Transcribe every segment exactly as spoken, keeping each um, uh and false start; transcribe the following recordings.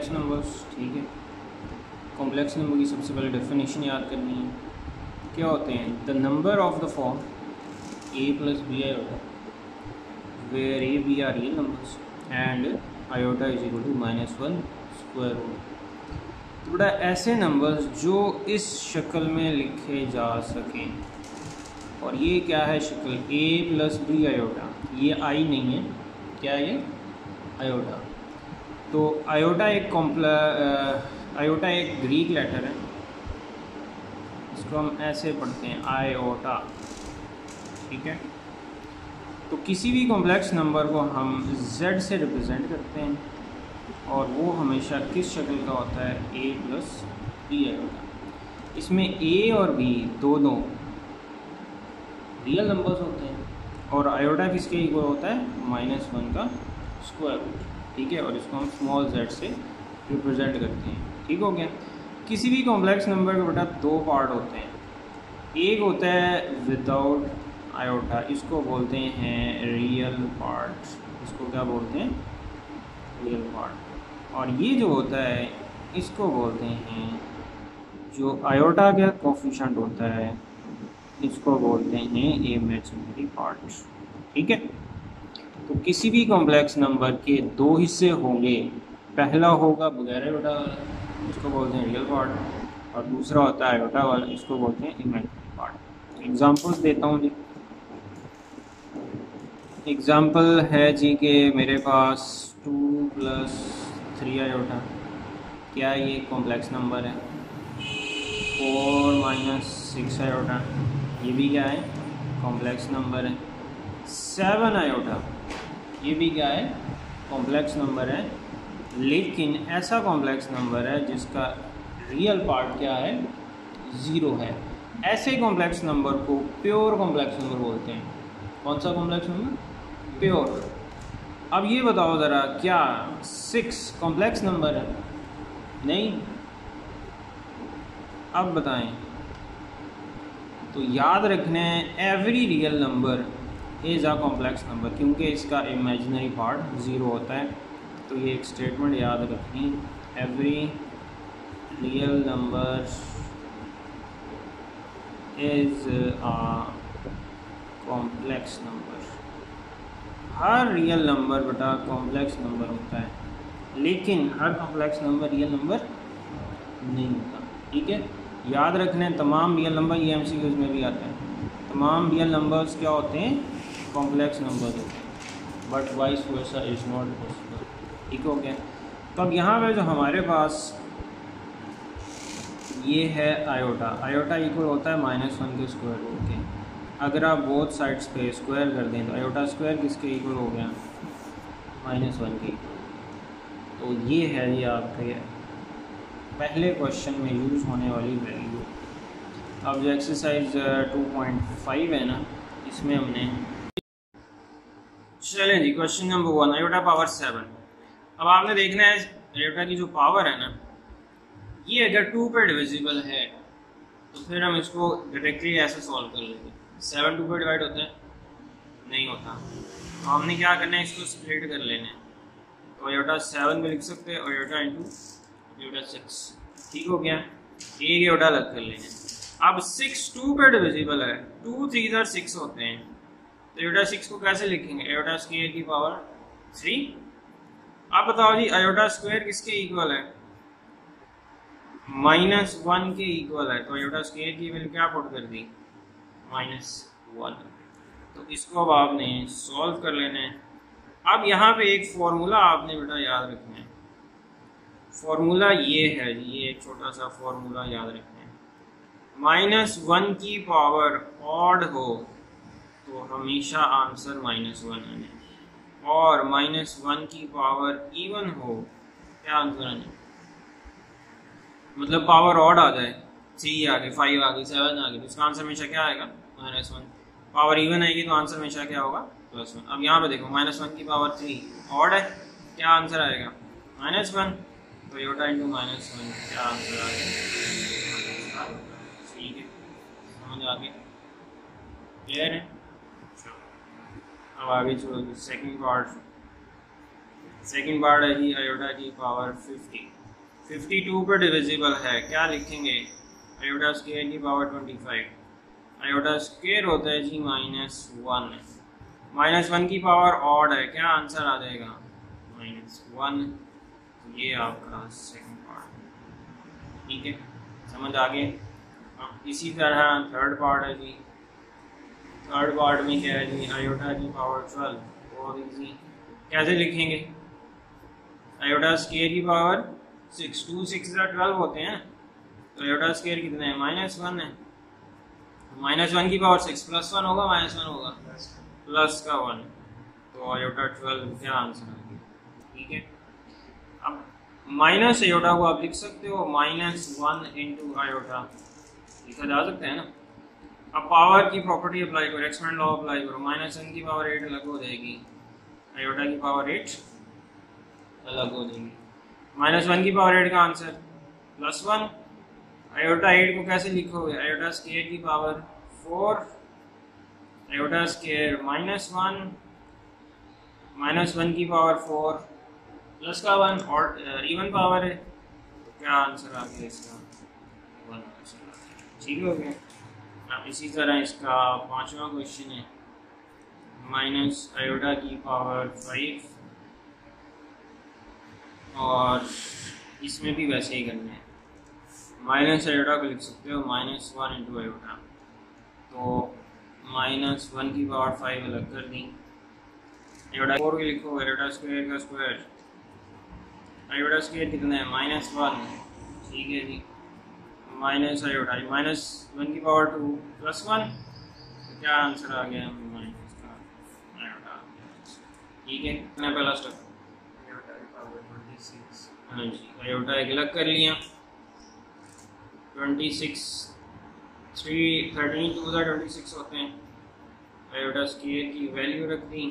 Complex numbers, ठीक है। Complex number की सबसे पहले डेफिनेशन याद करनी है। क्या होते हैं? The number of the form A plus B iota where A B are real numbers and iota is equal to minus one square root. तो बेटा ऐसे नंबर्स जो इस शक्ल में लिखे जा सकें, और ये क्या है शक्ल? ए प्लस बी आयोटा, ये आई नहीं है, क्या है ये? आयोटा। तो आयोटा एक कॉम्प्ला आयोटा एक ग्रीक लेटर है, इसको हम ऐसे पढ़ते हैं आयोटा, ठीक है। तो किसी भी कॉम्प्लेक्स नंबर को हम z से रिप्रेजेंट करते हैं और वो हमेशा किस शक्ल का होता है? a plus B iota. इसमें a और b दोनों रियल नंबर्स होते हैं और आयोटा किसके इक्वल होता है? माइनस वन का स्क्वायर रूट, ठीक है। और इसको हम स्मॉल z से रिप्रेजेंट करते हैं, ठीक हो गया। किसी भी कॉम्प्लेक्स नंबर के बेटा दो पार्ट होते हैं, एक होता है विदाउट आयोटा, इसको बोलते हैं रियल पार्ट, इसको क्या बोलते हैं? Real part. और ये जो होता है इसको बोलते हैं, जो आयोटा का कोफिशिएंट होता है इसको बोलते हैं इमेजिनरी पार्ट, ठीक है। तो किसी भी कॉम्प्लेक्स नंबर के दो हिस्से होंगे, पहला होगा बगैर आयोटा वाला, इसको बोलते हैं रियल पार्ट, और दूसरा होता है आयोटा वाला, इसको बोलते हैं इमेजिनरी पार्ट। एग्जांपल्स देता हूँ जी। एग्जांपल है जी कि मेरे पास टू प्लस थ्री आयोटा, क्या ये कॉम्प्लेक्स नंबर है? फोर माइनस सिक्स आयोटा, ये भी क्या है? कॉम्प्लेक्स नंबर है। सेवन आयोटा, ये भी क्या है? कॉम्प्लेक्स नंबर है, लेकिन ऐसा कॉम्प्लेक्स नंबर है जिसका रियल पार्ट क्या है? ज़ीरो है। ऐसे कॉम्प्लेक्स नंबर को प्योर कॉम्प्लेक्स नंबर बोलते हैं। कौन सा कॉम्प्लेक्स नंबर? प्योर। अब ये बताओ ज़रा, क्या सिक्स कॉम्प्लेक्स नंबर है? नहीं। अब बताएं। तो याद रखना है every real number is a complex number, क्योंकि इसका इमेजिनरी पार्ट ज़ीरो होता है। तो ये एक स्टेटमेंट याद रखनी, every real number is a complex number. हर रियल नंबर बेटा कॉम्प्लेक्स नंबर होता है, लेकिन हर कॉम्प्लेक्स नंबर रियल नंबर नहीं होता, ठीक है। याद रखना है तमाम रियल नंबर, ये एमसीक्यूज़ में भी आता है, तमाम रियल नंबर्स क्या होते हैं? कॉम्प्लेक्स नंबर होते हैं, but vice versa is not possible, ठीक हो गया। तो अब यहाँ पे जो हमारे पास ये है आयोटा, आयोटा इक्वल होता है माइनस वन के स्क्वायर रूट के। अगर आप बोथ साइड्स पे स्क्वायर कर दें तो आयोटा स्क्वायर किसके इक्वल हो गया? माइनस वन के इक्वल। तो ये है ये आपके पहले क्वेश्चन में यूज़ होने वाली वैल्यू। अब जो एक्सरसाइज टू पॉइंट फाइव है ना, इसमें हमने, चलें जी, question number one, iota power seven. अब आपने देखना है आयोटा की जो पावर है ना, ये अगर टू पे डिविजिबल है तो फिर हम इसको डायरेक्टली ऐसे सॉल्व कर लेंगे। सेवन टू पे डिवाइड होता है? नहीं होता। तो हमने क्या करना है, इसको स्प्लिट कर लेना है। तो आयोटा सेवन में लिख सकते हैं आयोटा इंटू आयोटा सिक्स, ठीक हो गया। एक आयोटा अलग कर लेंगे। अब सिक्स टू पे डिविजिबल है, टू थ्री ज़ार सिक्स होते हैं, तो आयोटा सिक्स को कैसे लिखेंगे? आयोटा स्क्वायर की पावर थ्री। अब बताओ जी आयोटा स्क्वायर किसके इक्वल है? माइनस वन के इक्वल है। तो आयोटा स्क्वायर की वैल्यू क्या पुट कर दी? Minus one. तो इसको अब आपने सॉल्व कर लेना है। अब यहाँ पे एक फॉर्मूला आपने बेटा याद रखना है। फॉर्मूला ये है, ये एक छोटा सा फॉर्मूला याद रखना है। माइनस वन की पावर ऑड हो तो हमेशा आंसर माइनस वन आने, और माइनस वन की पावर इवन हो क्या आंसर आने? मतलब पावर ऑड आ जाए, थ्री आ गई, फाइव आ गई, सेवन आ गई, तो इसका आंसर हमेशा क्या आएगा? Minus one. पावर इवन आएगी तो आंसर हमेशा क्या होगा? Plus one. अब यहाँ पे देखो माइनस वन की पावर थ्री ऑड है, क्या आंसर आएगा? Minus one. तो आयोटा इंटू माइनस वन, क्या आंसर आएगा? ठीक है, समझ आ गई? क्लियर है? अब आगे चलो सेकंड पार्ट। सेकंड पार्ट है जी आयोटा की पावर फिफ्टी, फिफ्टी टू पर डिविजिबल है, क्या लिखेंगे? आयोटा स्क्वायर की power twenty five, iota square होता है जी माइनस वन, माइनस वन की पावर ऑड है, क्या आंसर आ जाएगा? Minus one. ये आपका सेकंड पार्ट, ठीक है, समझ आ गए। अब इसी तरह थर्ड पार्ट है जी, थर्ड पार्ट में क्या है जी आयोटा की पावर ट्वेल्व, बहुत इजी, कैसे लिखेंगे? आयोटा स्क्वायर की power six, two six twelve होते हैं, तो आयोटा स्क्वायर कितने हैं? माइनस वन है, माइनस वन की पावर सिक्स प्लस वन होगा, माइनस वन होगा, प्लस का वन, तो आयोटा ट्वेल्व क्या आंसर आ गया? ठीक है, अब माइनस आयोटा को आप लिख सकते हो माइनस वन इंटू आयोटा, लिखा जा सकता है ना। अब पावर की प्रॉपर्टी अप्लाई करो, एक्सपोनेंट लॉ अप्लाई करो, माइनस वन की पावर एट अलग हो जाएगी, आयोटा की पावर एट अलग हो जाएगी, माइनस वन की पावर एट का answer plus one, iota eight को कैसे लिखोगे? आयोटा स्क्वायर की power four, iota square minus one, minus one की पावर फोर, प्लस का वन, और इवन पावर है, तो क्या आंसर आ गया इसका? वन आंसर आ गया, ठीक हो गया। अब इसी तरह इसका पांचवा क्वेश्चन है, माइनस आयोटा की पावर फाइव, और इसमें भी वैसे ही करना है, माइनस आयोटा को लिख सकते हो माइनस वन इंटू आयोटा, तो माइनस वन की पावर फाइव अलग कर दी, आयोटा फोर को लिखो, आयोटा स्क्वायर का स्क्वायर, आयोटा स्क्वायर कितना है? माइनस वन, ठीक है जी, माइनस आयोटा, माइनस वन की पावर टू प्लस वन, तो क्या आंसर आ गया? माइनस का आयोटा, ठीक है, मैं पहला स्टेप हाँ जी, आयोटा एक अलग कर लिया, twenty six, three thirteen two ज़ा ट्वेंटी सिक्स होते हैं, आयोटा स्क्वायर की वैल्यू रख दी,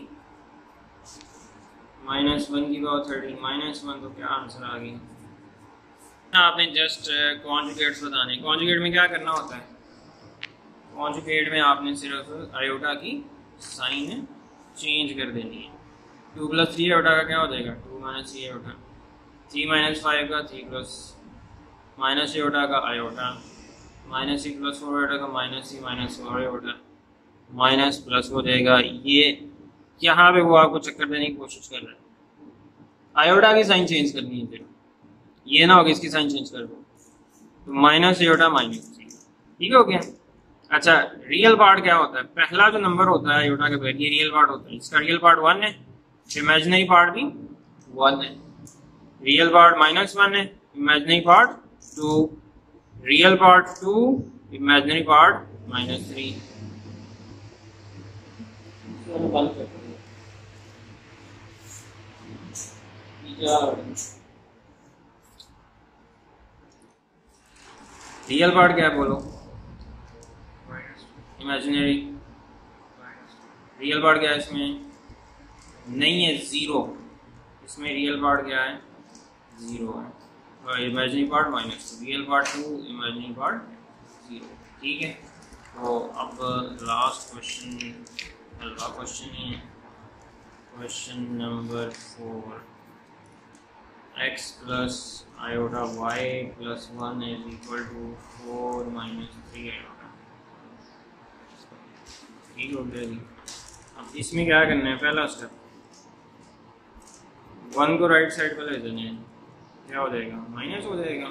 माइनस वन की पावर थर्टीन, माइनस वन, तो क्या आंसर आ गई? आपने जस्ट कॉन्जुगेट्स बताने, कॉन्जुगेट में क्या करना होता है? कॉन्जुगेट में आपने सिर्फ आयोटा की साइन चेंज कर देनी है, टू प्लस थ्री आयोटा का क्या हो जाएगा? Two minus three iota, three minus five का थ्री प्लस माइनस आयोटा का iota, minus three plus four iota का minus three minus four iota, minus plus हो जाएगा, ये यहाँ पे वो आपको चक्कर देने की कोशिश कर रहा है, आयोटा की साइन चेंज करनी है, फिर ये ना हो कि इसकी साइन चेंज कर दो, तो माइनस आयोटा माइनस थ्री, ठीक हो गया। अच्छा, रियल पार्ट क्या होता है? पहला जो नंबर होता है आयोटा के बाद, ये रियल पार्ट होता है, इसका रियल पार्ट वन है, इमेजिनरी पार्ट भी वन है, रियल पार्ट माइनस वन है, imaginary part two, real part two, imaginary part minus three. Real part क्या है बोलो? इमेजिनरी। रियल पार्ट क्या है इसमें? नहीं है, ज़ीरो, इसमें रियल पार्ट क्या है? ज़ीरो है, और imaginary part minus two, real part two, imaginary part zero, ठीक है। तो अब लास्ट क्वेश्चन, अगला क्वेश्चन है question number four, x plus iota y plus one is equal to four minus three iota, ठीक हो गया जी। अब इसमें क्या करना है? पहला स्टेप, वन को राइट साइड पर ले जाना है, क्या हो जाएगा? माइनस हो जाएगा,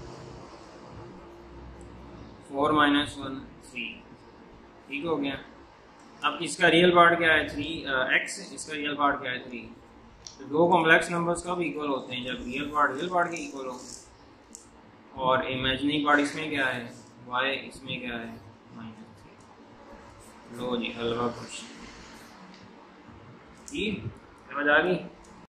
फोर माइनस वन थ्री, ठीक हो गया। अब इसका रियल पार्ट क्या है? थ्री एक्स, इसका रियल पार्ट क्या है? थ्री। तो दो कॉम्प्लेक्स नंबर्स कब इक्वल होते हैं? जब रियल पार्ट रियल पार्ट के इक्वल हो, और इमेजिनरी पार्ट इसमें क्या है? वाई, इसमें क्या है? Minus three. लो जी, हलवा क्वेश्चन, ठीक समझ आ गई।